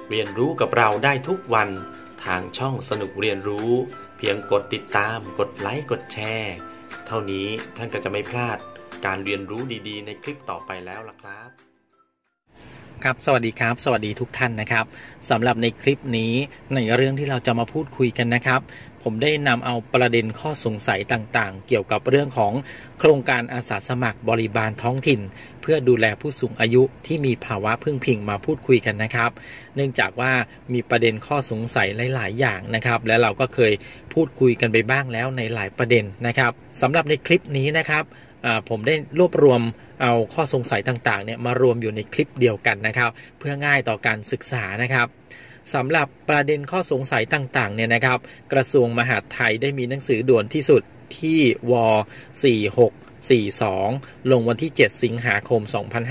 เรียนรู้กับเราได้ทุกวันทางช่องสนุกเรียนรู้เพียงกดติดตามกดไลค์กดแชร์เท่านี้ท่านก็จะไม่พลาดการเรียนรู้ดีๆในคลิปต่อไปแล้วล่ะครับครับสวัสดีครับสวัสดีทุกท่านนะครับสำหรับในคลิปนี้ในเรื่องที่เราจะมาพูดคุยกันนะครับผมได้นำเอาประเด็นข้อสงสัยต่างๆเกี่ยวกับเรื่องของโครงการอาสาสมัครบริบาลท้องถิ่นเพื่อดูแลผู้สูงอายุที่มีภาวะพึ่งพิงมาพูดคุยกันนะครับเนื่องจากว่ามีประเด็นข้อสงสัยหลายๆอย่างนะครับและเราก็เคยพูดคุยกันไปบ้างแล้วในหลายประเด็นนะครับสำหรับในคลิปนี้นะครับผมได้รวบรวมเอาข้อสงสัยต่างๆเนี่ยมารวมอยู่ในคลิปเดียวกันนะครับเพื่อง่ายต่อการศึกษานะครับสำหรับประเด็นข้อสงสัยต่างๆเนี่ยนะครับกระทรวงมหาดไทยได้มีหนังสือด่วนที่สุดที่ว4642ลงวันที่7สิงหาคม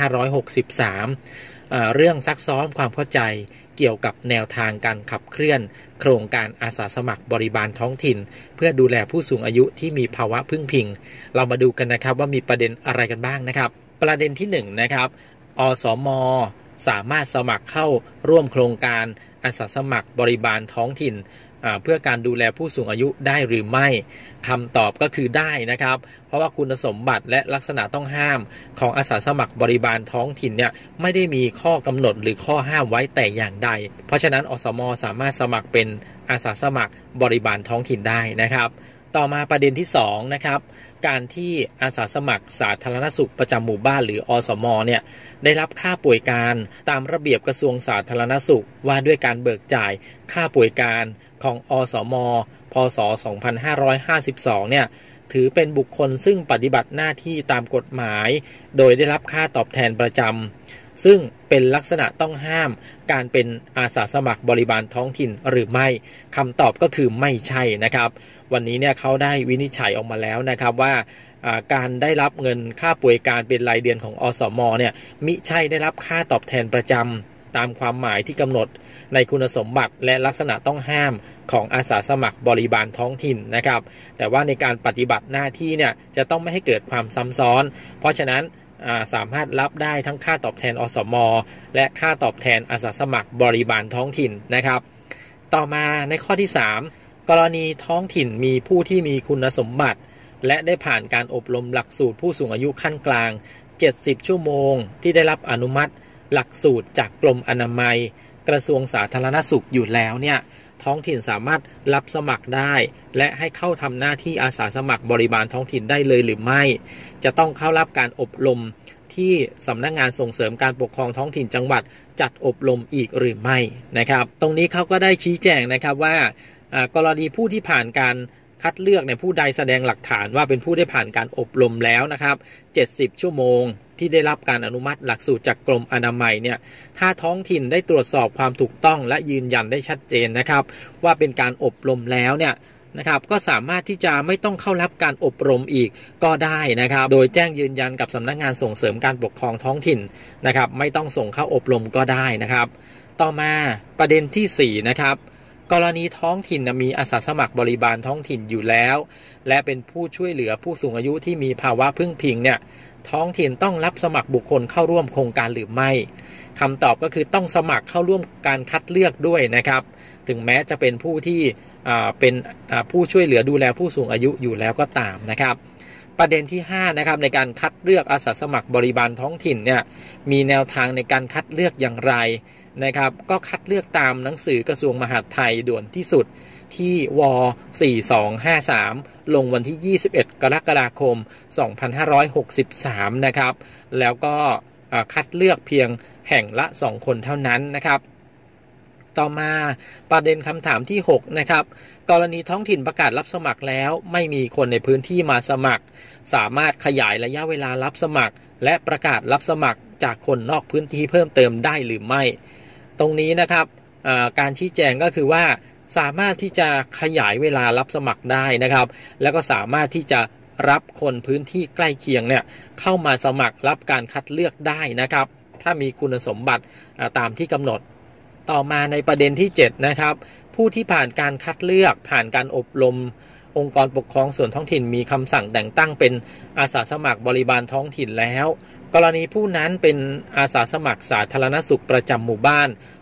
2563เรื่องซักซ้อมความเข้าใจเกี่ยวกับแนวทางการขับเคลื่อนโครงการอาสาสมัครบริบาลท้องถิ่นเพื่อดูแลผู้สูงอายุที่มีภาวะพึ่งพิงเรามาดูกันนะครับว่ามีประเด็นอะไรกันบ้างนะครับประเด็นที่1นะครับอสม.สามารถสมัครเข้าร่วมโครงการอาสาสมัครบริบาลท้องถิ่นเพื่อการดูแลผู้สูงอายุได้หรือไม่คำตอบก็คือได้นะครับเพราะว่าคุณสมบัติและลักษณะต้องห้ามของอาสาสมัครบริบาลท้องถิ่นเนี่ยไม่ได้มีข้อกำหนดหรือข้อห้ามไว้แต่อย่างใดเพราะฉะนั้นอสม.สามารถสมัครเป็นอาสาสมัครบริบาลท้องถิ่นได้นะครับต่อมาประเด็นที่2นะครับการที่อาสาสมัครสาธารณสุขประจำหมู่บ้านหรืออสม.เนี่ยได้รับค่าป่วยการตามระเบียบกระทรวงสาธารณสุขว่าด้วยการเบิกจ่ายค่าป่วยการของอสม.พ.ศ. 2552เนี่ยถือเป็นบุคคลซึ่งปฏิบัติหน้าที่ตามกฎหมายโดยได้รับค่าตอบแทนประจำซึ่งเป็นลักษณะต้องห้ามการเป็นอาสาสมัครบริบาลท้องถิ่นหรือไม่คำตอบก็คือไม่ใช่นะครับวันนี้เนี่ยเขาได้วินิจฉัยออกมาแล้วนะครับว่าการได้รับเงินค่าป่วยการเป็นรายเดือนของอสม.เนี่ยมิใช่ได้รับค่าตอบแทนประจำตามความหมายที่กำหนดในคุณสมบัติและลักษณะต้องห้ามของอาสาสมัครบริบาลท้องถิ่นนะครับแต่ว่าในการปฏิบัติหน้าที่เนี่ยจะต้องไม่ให้เกิดความซ้ำซ้อนเพราะฉะนั้นสามารถรับได้ทั้งค่าตอบแทนอสม.และค่าตอบแทนอาสาสมัครบริบาลท้องถิ่นนะครับต่อมาในข้อที่3กรณีท้องถิ่นมีผู้ที่มีคุณสมบัติและได้ผ่านการอบรมหลักสูตรผู้สูงอายุขั้นกลาง70ชั่วโมงที่ได้รับอนุมัติหลักสูตรจากกรมอนามัยกระทรวงสาธารณสุขอยู่แล้วเนี่ยท้องถิ่นสามารถรับสมัครได้และให้เข้าทำหน้าที่อาสาสมัครบริบาลท้องถิ่นได้เลยหรือไม่จะต้องเข้ารับการอบรมที่สำนักงานส่งเสริมการปกครองท้องถิ่นจังหวัดจัดอบรมอีกหรือไม่นะครับตรงนี้เขาก็ได้ชี้แจงนะครับว่ากรณีผู้ที่ผ่านการคัดเลือกในผู้ใดแสดงหลักฐานว่าเป็นผู้ได้ผ่านการอบรมแล้วนะครับ70ชั่วโมงที่ได้รับการอนุมัติหลักสูตรจากกรมอนามัยเนี่ยถ้าท้องถิ่นได้ตรวจสอบความถูกต้องและยืนยันได้ชัดเจนนะครับว่าเป็นการอบรมแล้วเนี่ยนะครับก็สามารถที่จะไม่ต้องเข้ารับการอบรมอีกก็ได้นะครับโดยแจ้งยืนยันกับสำนักงานส่งเสริมการปกครองท้องถิ่นนะครับไม่ต้องส่งเข้าอบรมก็ได้นะครับต่อมาประเด็นที่4นะครับกรณีท้องถิ่นมีอาสาสมัครบริบาลท้องถิ่นอยู่แล้วและเป็นผู้ช่วยเหลือผู้สูงอายุที่มีภาวะพึ่งพิงเนี่ยท้องถิ่นต้องรับสมัครบุคคลเข้าร่วมโครงการหรือไม่คำตอบก็คือต้องสมัครเข้าร่วมการคัดเลือกด้วยนะครับถึงแม้จะเป็นผู้ที่เป็นผู้ช่วยเหลือดูแลผู้สูงอายุอยู่แล้วก็ตามนะครับประเด็นที่5นะครับในการคัดเลือกอาสาสมัครบริบาลท้องถิ่นเนี่ยมีแนวทางในการคัดเลือกอย่างไรนะครับก็คัดเลือกตามหนังสือกระทรวงมหาดไทยด่วนที่สุดที่ว4253ลงวันที่21กรกฎาคม2563นะครับแล้วก็คัดเลือกเพียงแห่งละ2คนเท่านั้นนะครับต่อมาประเด็นคำถามที่6นะครับกรณีท้องถิ่นประกาศรับสมัครแล้วไม่มีคนในพื้นที่มาสมัครสามารถขยายระยะเวลารับสมัครและประกาศรับสมัครจากคนนอกพื้นที่เพิ่มเติมได้หรือไม่ตรงนี้นะครับการชี้แจงก็คือว่าสามารถที่จะขยายเวลารับสมัครได้นะครับแล้วก็สามารถที่จะรับคนพื้นที่ใกล้เคียงเนี่ยเข้ามาสมัครรับการคัดเลือกได้นะครับถ้ามีคุณสมบัติตามที่กำหนดต่อมาในประเด็นที่7นะครับผู้ที่ผ่านการคัดเลือกผ่านการอบรมองค์กรปกครองส่วนท้องถิ่นมีคำสั่งแต่งตั้งเป็นอาสาสมัครบริบาลท้องถิ่นแล้วกรณีผู้นั้นเป็นอาสาสมัครสาธารณสุขประจำหมู่บ้าน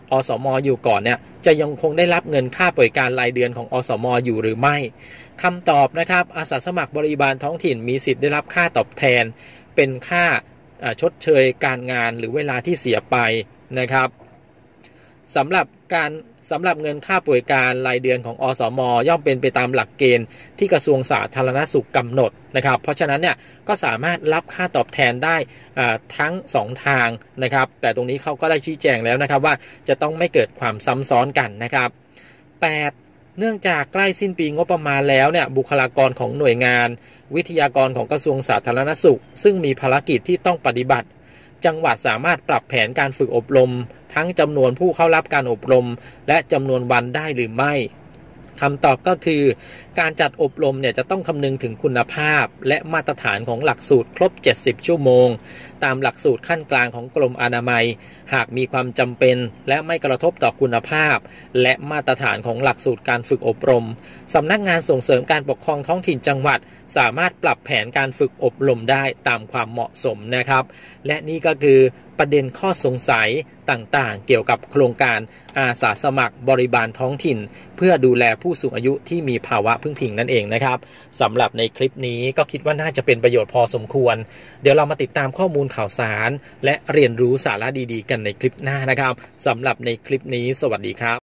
อสม.อยู่ก่อนเนี่ยจะยังคงได้รับเงินค่าบริการรายเดือนของอสม.อยู่หรือไม่คำตอบนะครับอาสาสมัครบริบาลท้องถิ่นมีสิทธิ์ได้รับค่าตอบแทนเป็นค่าชดเชยการงานหรือเวลาที่เสียไปนะครับสำหรับเงินค่าบริการรายเดือนของอสม.ย่อมเป็นไปตามหลักเกณฑ์ที่กระทรวงสาธารณสุขกำหนดนะครับเพราะฉะนั้นเนี่ยก็สามารถรับค่าตอบแทนได้ทั้ง2ทางนะครับแต่ตรงนี้เขาก็ได้ชี้แจงแล้วนะครับว่าจะต้องไม่เกิดความซ้ำซ้อนกันนะครับ8เนื่องจากใกล้สิ้นปีงบประมาณแล้วเนี่ยบุคลากรของหน่วยงานวิทยากรของกระทรวงสาธารณสุขซึ่งมีภารกิจที่ต้องปฏิบัติจังหวัดสามารถปรับแผนการฝึกอบรมทั้งจำนวนผู้เข้ารับการอบรมและจำนวนวันได้หรือไม่คำตอบก็คือการจัดอบรมเนี่ยจะต้องคำนึงถึงคุณภาพและมาตรฐานของหลักสูตรครบ70ชั่วโมงตามหลักสูตรขั้นกลางของกรมอนามัยหากมีความจำเป็นและไม่กระทบต่อคุณภาพและมาตรฐานของหลักสูตรการฝึกอบรมสำนักงานส่งเสริมการปกครองท้องถิ่นจังหวัดสามารถปรับแผนการฝึกอบรมได้ตามความเหมาะสมนะครับและนี่ก็คือประเด็นข้อสงสัยต่างๆเกี่ยวกับโครงการอาสาสมัครบริบาลท้องถิ่นเพื่อดูแลผู้สูงอายุที่มีภาวะพึ่งพิงนั่นเองนะครับสำหรับในคลิปนี้ก็คิดว่าน่าจะเป็นประโยชน์พอสมควรเดี๋ยวเรามาติดตามข้อมูลข่าวสารและเรียนรู้สาระดีๆกันในคลิปหน้านะครับสำหรับในคลิปนี้สวัสดีครับ